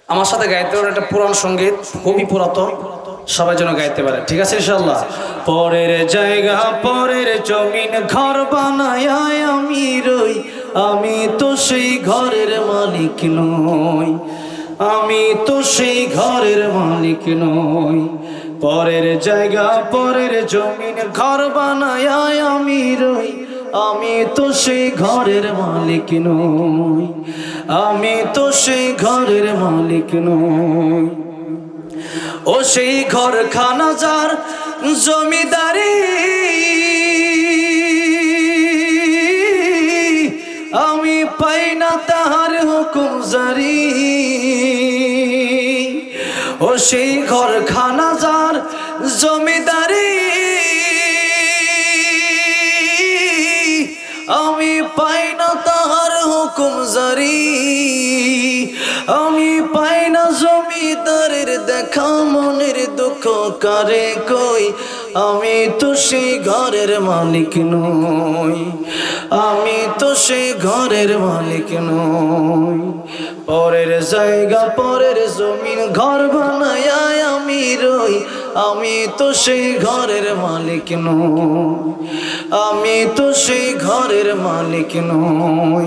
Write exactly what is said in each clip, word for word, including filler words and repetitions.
আমার সাথে গাইতে পারে একটা পুরাণ সঙ্গীত, খুবই পুরাতন, সবাই যেন গাইতে পারে, ঠিক আছে ইনশাআল্লাহ। পরের জায়গা পরের জমিন ঘর বানায় আমি রই, আমি তো সেই ঘরের মালিক নই, আমি তো সেই ঘরের মালিক নই। পরের জায়গা পরের জমিন ঘর বানায় আমি রই, আমি তো সেই ঘরের মালিক নই, আমি তো সেই ঘরের মালিক নই। ও সেই ঘরখানা যার জমিদারি, আমি পাই না তাহার হুকুম জারি। ও সেই ঘরখানা যার জমিদারি, আমি পাই না তাহার হুকুম জারি। আমি পাই না জমিদারের দেখা, মনের দুঃখ কারে কই, আমি তো সেই ঘরের মালিক নই, আমি তো সেই ঘরের মালিক নই। পরের জায়গা পরের জমিন ঘর বানায় আমি রই, আমি তো সেই ঘরের মালিক নই, আমি তো সেই ঘরের মালিক নই।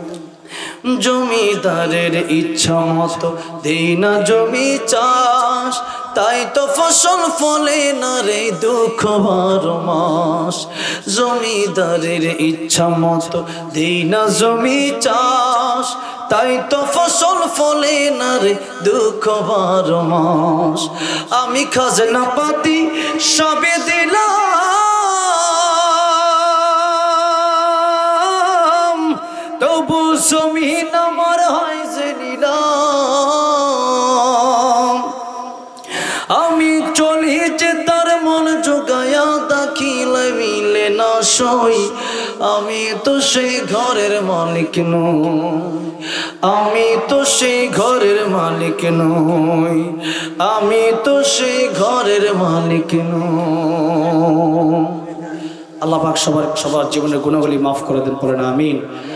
জমিদারের ইচ্ছা মতো দেই না জমি চাষ, তাই তো ফসল ফলে না রে দুঃখ বারো মাস। জমিদারের ইচ্ছা মতো দেই না জমি চাষ, তাই তো ফসল ফলে না রে দুঃখ বারো মাস। আমি খাজনা পাতি সবে দিলাম, তবু জমিন আমার হয় যে নিলাম। আমি চলি যে তার মন জোগায়া দাখিলে মিলে না সই, আমি তো সেই ঘরের মালিক নই, আমি তো সেই ঘরের মালিক নই, আমি তো সেই ঘরের মালিক নই। আল্লাহ পাক সবার সবার জীবনের গুনাহগুলি মাফ করে দেন, পড়েন আমিন।